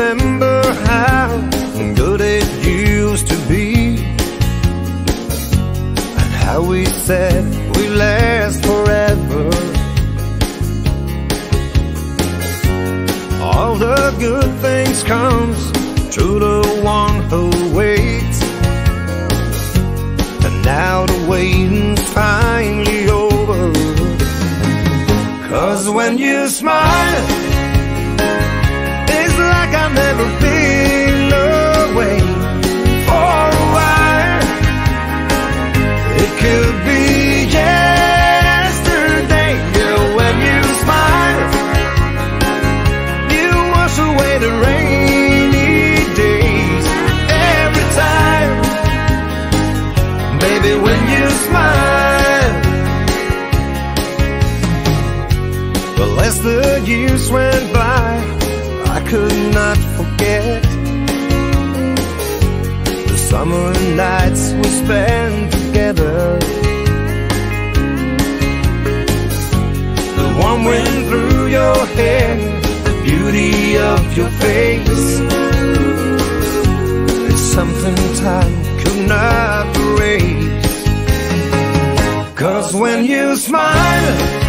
remember how good it used to be, and how we said we'd last forever. All the good things comes through the one who waits, and now the waiting's finally over. 'Cause when you smile, it's like I've never been away for a while. It could be yesterday, yeah, when you smile, you wash away the rainy days every time. Baby, when you smile. Well, as the years went by, I could not forget the summer nights we spent together, the warm wind through your hair, the beauty of your face. It's something time could not erase. 'Cause when you smile,